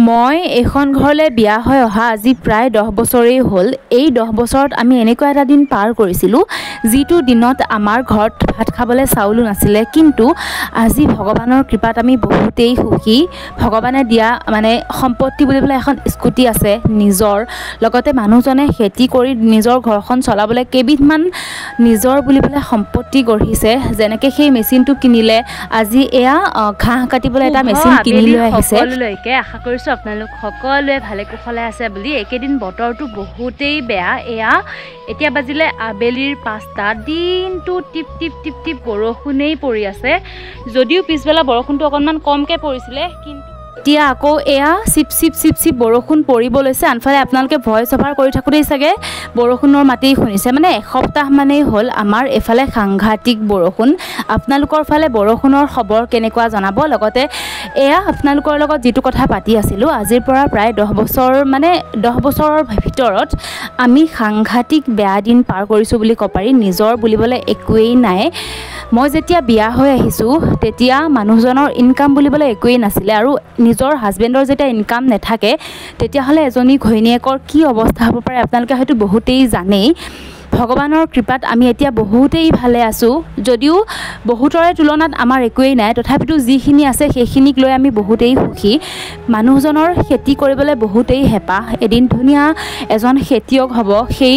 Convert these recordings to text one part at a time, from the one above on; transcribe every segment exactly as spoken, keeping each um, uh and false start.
মই এখন ঘৰলৈ বিয়া হৈ অহা আজি প্ৰায় দহ বছৰেই হ'ল। এই দহ বছৰত আমি এনেকুৱা এটা দিন পাৰ কৰিছিলোঁ যিটো দিনত আমাৰ ঘৰত ভাত খাবলৈ চাউলো নাছিলে, কিন্তু আজি ভগৱানৰ কৃপাত আমি বহুতেই সুখী। ভগৱানে দিয়া মানে সম্পত্তি বুলিবলৈ এখন স্কুটি আছে নিজৰ, লগতে মানুহজনে খেতি কৰি নিজৰ ঘৰখন চলাবলৈ কেইবিধমান নিজৰ বুলিবলৈ সম্পত্তি গঢ়িছে। যেনেকৈ সেই মেচিনটো কিনিলে, আজি এয়া ঘাঁহ কাটিবলৈ এটা মেচিন কিনি লৈ আহিছে। সকলোলৈকে আশা কৰিছোঁ আপোনালোক সকলোৱে ভালে কুশলে আছে বুলি। একেদিন বতৰটো বহুতেই বেয়া। এয়া এতিয়া বাজিলে আবেলিৰ পাঁচটা, দিনটো টিপ টিপ টিপ টিপ বৰষুণেই পৰি আছে। যদিও পিছবেলা বৰষুণটো অকণমান কমকৈ পৰিছিলে, কিন্তু এতিয়া আকৌ এয়া চিপ চিপ চিপ চিপ বৰষুণ পৰিব লৈছে। আনফালে আপোনালোকে ভইচ অভাৰ কৰি থাকোঁতেই চাগে বৰষুণৰ মাতেই শুনিছে। মানে এসপ্তাহ মানেই হ'ল আমাৰ এইফালে সাংঘাতিক বৰষুণ। আপোনালোকৰ ফালে বৰষুণৰ খবৰ কেনেকুৱা জনাব। লগতে এয়া আপোনালোকৰ লগত যিটো কথা পাতি আছিলোঁ, আজিৰ পৰা প্ৰায় দহ বছৰ মানে দহ বছৰৰ ভিতৰত আমি সাংঘাতিক বেয়া দিন পাৰ কৰিছোঁ বুলি ক'ব পাৰি। নিজৰ বুলিবলৈ একোৱেই নাই। মই যেতিয়া বিয়া হৈ আহিছোঁ তেতিয়া মানুহজনৰ ইনকাম বুলিবলৈ একোৱেই নাছিলে, আৰু নিজৰ হাজবেণ্ডৰ যেতিয়া ইনকাম নাথাকে তেতিয়াহ'লে এজনী ঘৈণীয়েকৰ কি অৱস্থা হ'ব পাৰে আপোনালোকে হয়তো বহুতেই জানেই। ভগৱানৰ কৃপাত আমি এতিয়া বহুতেই ভালে আছোঁ। যদিও বহুতৰে তুলনাত আমাৰ একোৱেই নাই, তথাপিতো যিখিনি আছে সেইখিনিক লৈ আমি বহুতেই সুখী। মানুহজনৰ খেতি কৰিবলৈ বহুতেই হেঁপাহ, এদিন ধুনীয়া এজন খেতিয়ক হ'ব। সেই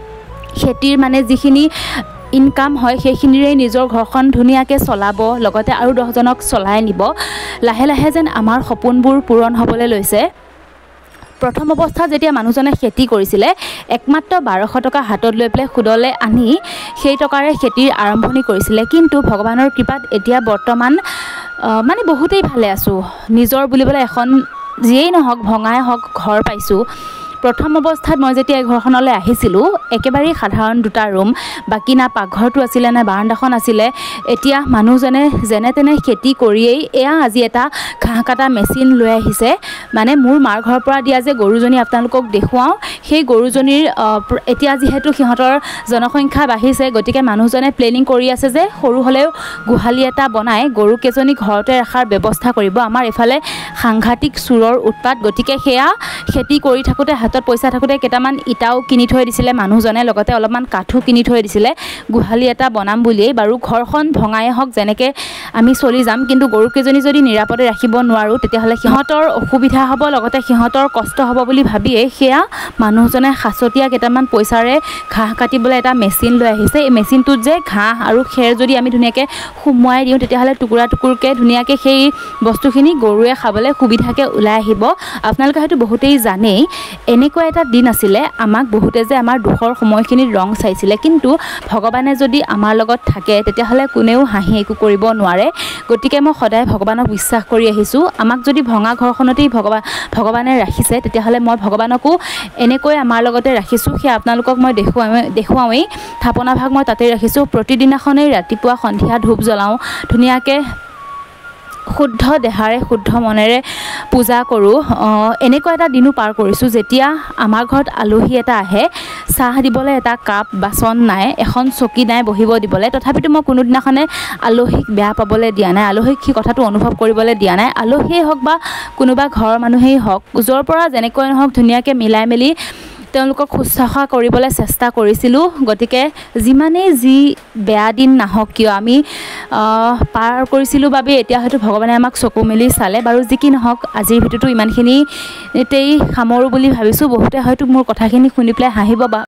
খেতিৰ মানে যিখিনি ইনকাম হয় সেইখিনিৰে নিজৰ ঘৰখন ধুনীয়াকৈ চলাব, লগতে আৰু দহজনক চলাই নিব। লাহে লাহে যেন আমাৰ সপোনবোৰ পূৰণ হ'বলৈ লৈছে। প্ৰথম অৱস্থাত যেতিয়া মানুহজনে খেতি কৰিছিলে, একমাত্ৰ বাৰশ টকা হাতত লৈ পেলাই সুদলৈ আনি সেই টকাৰে খেতিৰ আৰম্ভণি কৰিছিলে। কিন্তু ভগৱানৰ কৃপাত এতিয়া বৰ্তমান মানে বহুতেই ভালে আছোঁ। নিজৰ বুলিবলৈ এখন যিয়েই নহওক ভঙাই হওক ঘৰ পাইছোঁ। প্ৰথম অৱস্থাত মই যেতিয়া এই ঘৰখনলৈ আহিছিলোঁ একেবাৰেই সাধাৰণ দুটা ৰুম, বাকী না পাকঘৰটো আছিলে না বাৰান্দাখন আছিলে। এতিয়া মানুহজনে যেনে তেনে খেতি কৰিয়েই এয়া আজি এটা ঘাঁহ কাটা মেচিন লৈ আহিছে। মানে মোৰ মাৰ ঘৰৰ পৰা দিয়া যে গৰুজনী আপোনালোকক দেখুৱাওঁ, সেই গৰুজনীৰ এতিয়া যিহেতু সিহঁতৰ জনসংখ্যা বাঢ়িছে, গতিকে মানুহজনে প্লেনিং কৰি আছে যে সৰু হ'লেও গোহালি এটা বনাই গৰুকেইজনী ঘৰতে ৰখাৰ ব্যৱস্থা কৰিব। আমাৰ এইফালে সাংঘাতিক চোৰৰ উৎপাত, গতিকে সেয়া খেতি কৰি থাকোঁতে হাতত পইচা থাকোঁতে কেইটামান ইটাও কিনি থৈ দিছিলে মানুহজনে, লগতে অলপমান কাঠো কিনি থৈ দিছিলে গোহালি এটা বনাম বুলিয়েই। বাৰু ঘৰখন ভঙাই হওক যেনেকৈ আমি চলি যাম, কিন্তু গৰুকেইজনী যদি নিৰাপদে ৰাখিব নোৱাৰোঁ তেতিয়াহ'লে সিহঁতৰ অসুবিধা হ'ব, লগতে সিহঁতৰ কষ্ট হ'ব বুলি ভাবিয়েই সেয়া মানুহজনে সাঁচতীয়া কেইটামান পইচাৰে ঘাঁহ কাটিবলৈ এটা মেচিন লৈ আহিছে। এই মেচিনটোত যে ঘাঁহ আৰু খেৰ যদি আমি ধুনীয়াকৈ সুমুৱাই দিওঁ তেতিয়াহ'লে টুকুৰা টুকুৰকৈ ধুনীয়াকৈ সেই বস্তুখিনি গৰুৱে খাবলৈ সুবিধাকৈ ওলাই আহিব। আপোনালোকে হয়তো বহুতেই জানেই এনেকুৱা এটা দিন আছিলে, আমাক বহুতে যে আমাৰ দুখৰ সময়খিনিত ৰং চাইছিলে, কিন্তু ভগৱানে যদি আমাৰ লগত থাকে তেতিয়াহ'লে কোনেও হাঁহি একো কৰিব নোৱাৰে। গতিকে মই সদায় ভগৱানক বিশ্বাস কৰি আহিছোঁ। আমাক যদি ভঙা ঘৰখনতেই ভগৱান ভগৱানে ৰাখিছে তেতিয়াহ'লে মই ভগৱানকো এনেকৈ আমাৰ লগতে ৰাখিছোঁ। সেয়া আপোনালোকক মই দেখুৱাওঁ দেখুৱাওঁৱেই থাপনা ভাগ মই তাতেই ৰাখিছোঁ। প্ৰতিদিনাখনেই ৰাতিপুৱা সন্ধিয়া ধূপ জ্বলাওঁ, ধুনীয়াকৈ শুদ্ধ দেহাৰে শুদ্ধ মনেৰে পূজা কৰোঁ। এনেকুৱা এটা দিনো পাৰ কৰিছোঁ যেতিয়া আমাৰ ঘৰত আলহী এটা আহে, চাহ দিবলৈ এটা কাপ বাচন নাই, এখন চকী নাই বহিব দিবলৈ, তথাপিতো মই কোনোদিনাখনে আলহীক বেয়া পাবলৈ দিয়া নাই, আলহীক সেই কথাটো অনুভৱ কৰিবলৈ দিয়া নাই। আলহীয়েই হওক বা কোনোবা ঘৰৰ মানুহেই হওক, য'ৰ পৰা যেনেকৈ নহওক ধুনীয়াকৈ মিলাই মেলি তেওঁলোকক শুশ্ৰূষা কৰিবলৈ চেষ্টা কৰিছিলোঁ। গতিকে যিমানেই যি বেয়া দিন নাহক কিয় আমি পাৰ কৰিছিলোঁ বাবে এতিয়া হয়তো ভগৱানে আমাক চকু মেলি চালে। বাৰু যি কি নহওক আজিৰ ভিডিঅ'টো ইমানখিনিতেই সামৰোঁ বুলি ভাবিছোঁ। বহুতে হয়তো মোৰ কথাখিনি শুনি পেলাই হাঁহিব বা